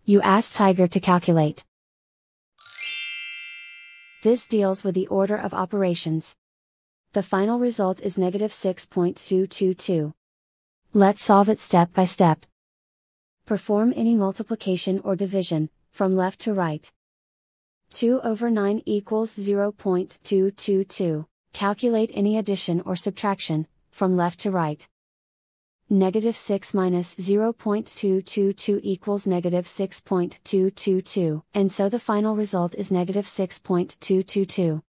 You ask Tiger to calculate. This deals with the order of operations. The final result is -6.222. Let's solve it step by step. Perform any multiplication or division, from left to right. 2/9 equals 0.222. Calculate any addition or subtraction, from left to right. -6 minus 0.222 equals -6.222, and so the final result is -6.222.